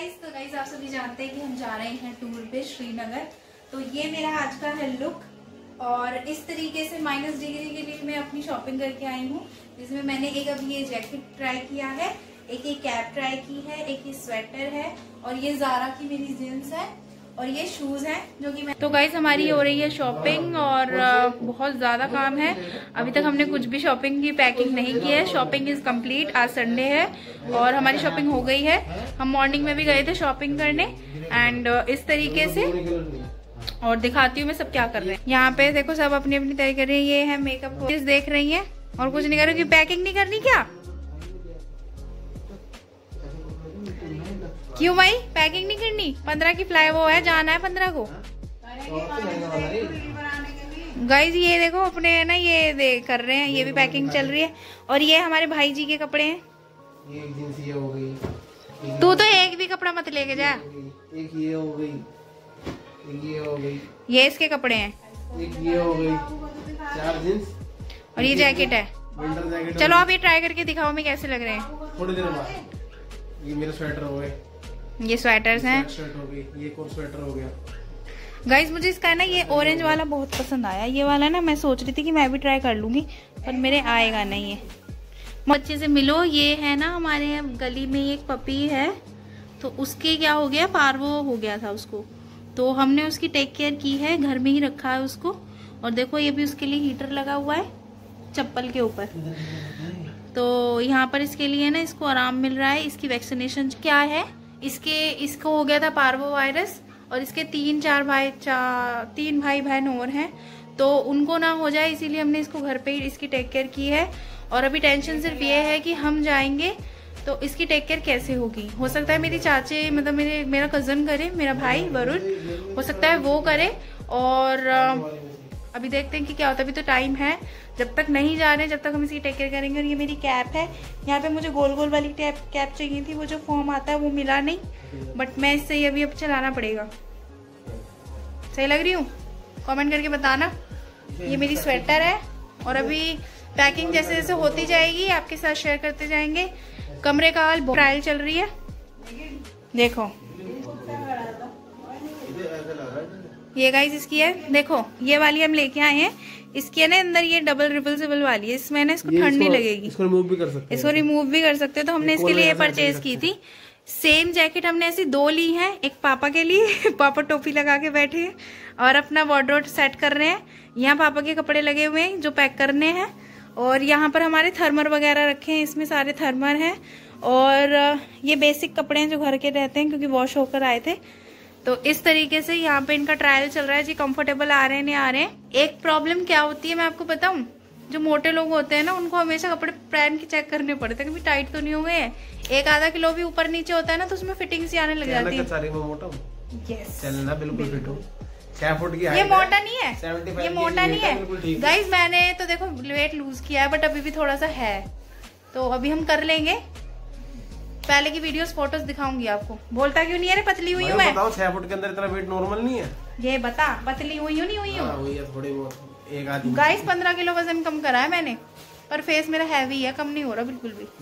Guys आप सभी जानते हैं कि हम जा रहे हैं टूर पे श्रीनगर। तो ये मेरा आज का है लुक और इस तरीके से माइनस डिग्री के लिए मैं अपनी शॉपिंग करके आई हूँ, जिसमें मैंने एक अभी ये जैकेट ट्राई किया है, एक ये कैप ट्राई की है, एक ये स्वेटर है और ये ज़ारा की मेरी जींस है और ये शूज हैं जो कि मैं। तो गाइस हमारी हो रही है शॉपिंग और बहुत ज़्यादा काम है। अभी तक हमने कुछ भी शॉपिंग की पैकिंग नहीं की है। Shopping is complete. आज संडे है और हमारी शॉपिंग हो गई है। हम मॉर्निंग में भी गए थे शॉपिंग करने एंड इस तरीके से। और दिखाती हूँ मैं सब क्या कर रहे हैं। यहाँ पे देखो सब अपनी अपनी तैयारी कर रही है। ये है मेकअप देख रही है और कुछ नहीं कर रही। पैकिंग नहीं करनी क्या? क्यों भाई पैकिंग नहीं करनी? 15 की फ्लाई वो है, जाना है 15 को। गाइज ये देखो अपने है ना, ये कर रहे हैं, ये भी पैकिंग चल रही है। और ये हमारे भाई जी के कपड़े हैं। एक जींस ये हो गई। तू तो एक भी कपड़ा मत लेके जा। एक ये हो गई, एक ये हो गई। ये इसके कपड़े हैं। एक ये हो गई। 4 जींस और ये जैकेट है। Winter jacket. चलो आप ये ट्राई करके दिखाओ मैं कैसे लग रहे हैं। थोड़ी देर बाद ये मेरे स्वेटर हो गए। ये स्वेटर्स हैं। स्वेटर हो गई, ये एक और स्वेटर हो गया। गाइज मुझे इसका है ना ये ऑरेंज वाला बहुत पसंद आया। ये वाला ना मैं सोच रही थी कि मैं भी ट्राई कर लूंगी पर मेरे आएगा नहीं है। अच्छे से मिलो। ये है ना हमारे गली में एक पपी है, तो उसके क्या हो गया, पार्वो हो गया था उसको, तो हमने उसकी टेक केयर की है, घर में ही रखा है उसको। और देखो ये भी उसके लिए हीटर लगा हुआ है चप्पल के ऊपर। तो यहाँ पर इसके लिए ना इसको आराम मिल रहा है। इसकी वैक्सीनेशन क्या है, इसको हो गया था पार्वो वायरस और इसके 3 भाई बहन और हैं, तो उनको ना हो जाए इसीलिए हमने इसको घर पे ही इसकी टेक केयर की है। और अभी टेंशन सिर्फ ये है कि हम जाएंगे तो इसकी टेक केयर कैसे होगी। हो सकता है मेरी चाची मतलब मेरा कजन करे, मेरा भाई वरुण हो सकता है वो करे। और अभी देखते हैं कि क्या होता है। अभी तो टाइम है, जब तक नहीं जा रहे जब तक हम इसकी टेक केयर करेंगे। और ये मेरी कैप है। यहाँ पे मुझे गोल गोल वाली कैप चाहिए थी, वो जो फॉर्म आता है वो मिला नहीं, बट मैं इससे ही अभी अब चलाना पड़ेगा। सही लग रही हूँ? कमेंट करके बताना। ये मेरी स्वेटर है और अभी पैकिंग जैसे जैसे होती जाएगी आपके साथ शेयर करते जाएंगे। कमरे का हाल ट्रायल चल रही है, देखो ये गाइस इसकी है। देखो ये वाली हम लेके आए हैं, इसकी है ना अंदर ये डबल रिवर्सिबल वाली है। इसमें ना इसको ठंड नहीं लगेगी। इसको रिमूव भी कर सकते हैं। इसको रिमूव भी कर सकते हैं। तो हमने इसके लिए परचेज की थी। सेम जैकेट हमने ऐसी 2 ली हैं, एक पापा के लिए पापा टोपी लगा के बैठे हैं और अपना वार्डरोब सेट कर रहे हैं। यहाँ पापा के कपड़े लगे हुए हैं जो पैक करने हैं और यहाँ पर हमारे थर्मर वगैरह रखे हैं, इसमें सारे थर्मर हैं। और ये बेसिक कपड़े हैं जो घर के रहते हैं क्योंकि वॉश होकर आए थे। तो इस तरीके से यहाँ पे इनका ट्रायल चल रहा है जी। कंफर्टेबल आ रहे हैं नहीं आ रहे हैं। एक प्रॉब्लम क्या होती है मैं आपको बताऊं, जो मोटे लोग होते हैं ना उनको हमेशा कपड़े पहन के चेक करने पड़ते हैं कभी टाइट तो नहीं हो गए हैं। 1-आधा किलो भी ऊपर नीचे होता है ना तो उसमें फिटिंग सी आने लग जाती है। यस चलना बिल्कुल फिट हो। 6 फुट की ये मोटा नहीं है, ये मोटा नहीं है गाइज। मैंने तो देखो वेट लूज किया है बट अभी भी थोड़ा सा है, तो अभी हम कर लेंगे। पहले की वीडियोस फोटोज दिखाऊंगी आपको। बोलता क्यों नहीं है रे, पतली हुई हूँ मैं। बताओ 6 फुट के अंदर इतना वेट नॉर्मल नहीं है। ये बता पतली हुई हूँ नहीं हुई हूँ? थोड़ी बहुत एक आधी। गाइस 15 किलो वजन कम करा है मैंने, पर फेस मेरा हैवी है, कम नहीं हो रहा बिल्कुल भी।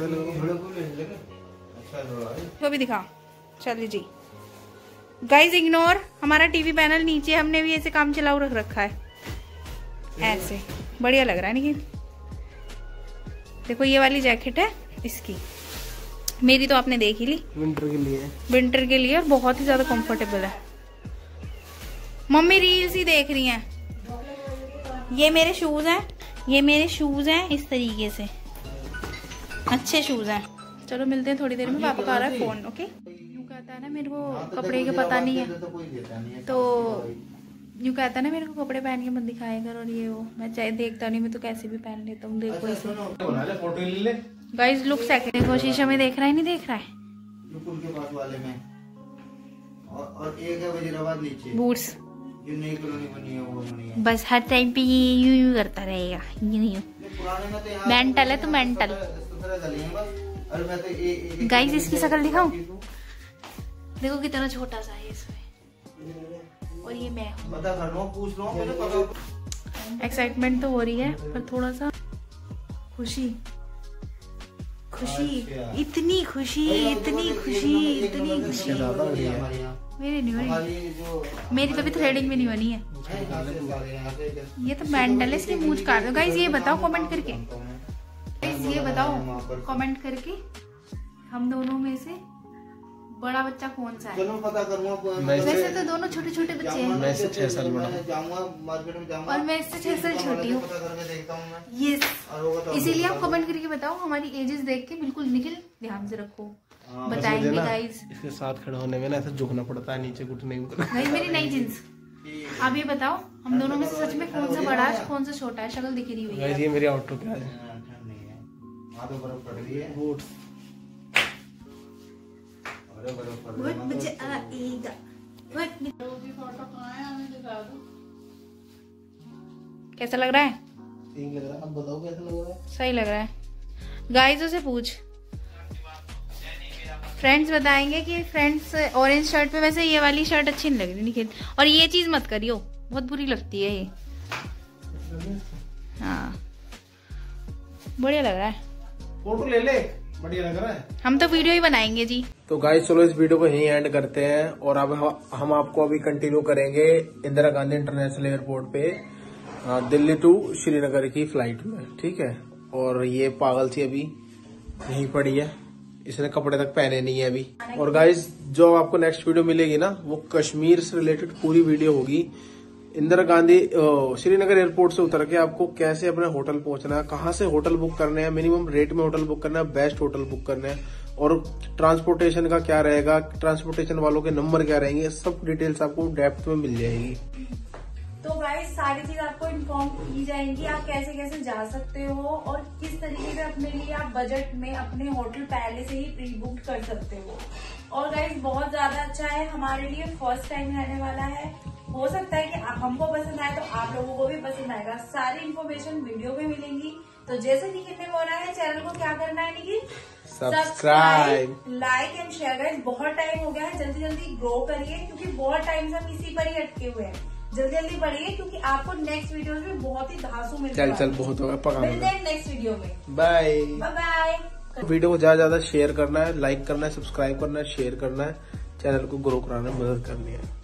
तो भी दिखा चलिए जी। गाइस इग्नोर, हमारा टीवी पैनल नीचे, हमने भी ऐसे काम चलाऊ रख रखा है। ऐसे बढ़िया लग रहा है नहीं? देखो ये वाली जैकेट है इसकी, मेरी तो आपने देख ही ली। विंटर के लिए, विंटर के लिए और बहुत ही ज्यादा कंफर्टेबल है। मम्मी रील्स ही देख रही हैं। ये मेरे शूज हैं, ये मेरे शूज हैं इस तरीके से, अच्छे शूज हैं। चलो मिलते हैं थोड़ी देर में। पापा का आ रहा है फोन। ओके यूँ कहता है ना मेरे को कपड़े का पता नहीं है, तो यूँ कहता है ना मेरे को कपड़े पहन के मत दिखाया कर और ये वो। मैं चाहे देखता नहीं, मैं तो कैसे भी पहन लेता हूँ। देखो इसे गाइस लुक सेकंड। देखो शीशे में देख रहा है नहीं देख रहा है? के पास वाले में और एक है वजीराबाद नीचे बूट्स। जो नई कॉलोनी बनी है वो बनी है। बस हर टाइम पे ये यूं करता रहेगा, यूं। मेंटल है तो मेंटल। गाइस इसकी शक्ल दिखाऊं? देखो कितना छोटा सा है इसमें और ये मैं हूं। एक्साइटमेंट तो हो रही है पर थोड़ा सा खुशी खुशी, इतनी खुशी, इतनी खुशी, इतनी खुशी। मेरी नहीं बनी, मेरी तो भी थ्रेडिंग भी नहीं बनी है। ये तो मेंटल है, इसकी मूंछ काट दो। गाइस ये बताओ कमेंट करके, गाइस ये बताओ कमेंट करके, हम दोनों में से बड़ा बच्चा कौन सा है? चलो पता करूँगा। वैसे तो दोनों छोटे छोटे बच्चे हैं। मैं इससे 6 साल बड़ा जाऊंगा, मार्केट में जाऊंगा और मैं इससे 6 साल छोटी हूँ। यस, इसीलिए आप कमेंट करके बताओ हमारी एजेस देख के। बिल्कुल निखिल ध्यान से रखो, बताएंगे गाइस। इसके साथ खड़ा होने में ना ऐसा झुकना पड़ता है, नीचे घुटने गाइस मेरी नई जींस। आप ये बताओ हम दोनों में से सच में कौन सा बड़ा है कौन सा छोटा है? शक्ल दिख रही हुई है। ये मेरी आउटलुक है। कैसा लग रहा है? ठीक लग रहा है, अब बताओ कैसा लग रहा है? सही लग रहा है। गाइस से पूछ, फ्रेंड्स बताएंगे कि फ्रेंड्स ऑरेंज शर्ट पे वैसे ये वाली शर्ट अच्छी नहीं लग रही निखिल, और ये चीज मत करियो, बहुत बुरी लगती है ये। हाँ बढ़िया लग रहा है, फोटो ले ले, बढ़िया लग रहा है। हम तो वीडियो ही बनाएंगे जी। तो गाइस चलो इस वीडियो को यहीं एंड करते हैं, और अब हम आपको अभी कंटिन्यू करेंगे इंदिरा गांधी इंटरनेशनल एयरपोर्ट पे दिल्ली टू श्रीनगर की फ्लाइट में, ठीक है। और ये पागल सी अभी यहीं पड़ी है, इसने कपड़े तक पहने नहीं है अभी। और गाइस जो आपको नेक्स्ट वीडियो मिलेगी ना, वो कश्मीर से रिलेटेड पूरी वीडियो होगी। इंदिरा गांधी श्रीनगर एयरपोर्ट से उतर के आपको कैसे अपने होटल पहुंचना है, कहाँ से होटल बुक करने हैं, मिनिमम रेट में होटल बुक करना है, बेस्ट होटल बुक करना है, और ट्रांसपोर्टेशन का क्या रहेगा, ट्रांसपोर्टेशन वालों के नंबर क्या रहेंगे, सब डिटेल्स आपको डेप्थ में मिल जाएगी। तो गाइस सारी चीज आपको इन्फॉर्म की जाएंगी, आप कैसे कैसे जा सकते हो और किस तरीके से अपने लिए आप बजट में अपने होटल पहले से ही प्री बुक कर सकते हो। और गाइस बहुत ज्यादा अच्छा है, हमारे लिए फर्स्ट टाइम रहने वाला है। हो सकता है कि हमको पसंद आए तो आप लोगों को भी पसंद आएगा। सारी इन्फॉर्मेशन वीडियो में मिलेंगी। तो जैसे निखिल ने बोला है, चैनल को क्या करना है Nikhil? Subscribe, like and share. Guys बहुत टाइम हो गया है, जल्दी जल्दी ग्रो करिए, क्योंकि बहुत टाइम से हम इसी पर ही अटके हुए हैं। जल्दी जल्दी बढ़िए, क्योंकि आपको नेक्स्ट वीडियो में बहुत ही धांसू मिलता है। चल बहुत होगा, पका मिलते हैं नेक्स्ट वीडियो में। Bye bye. वीडियो को ज्यादा शेयर करना है, लाइक करना है, सब्सक्राइब करना है, शेयर करना है, चैनल को ग्रो कराने में मदद करनी है।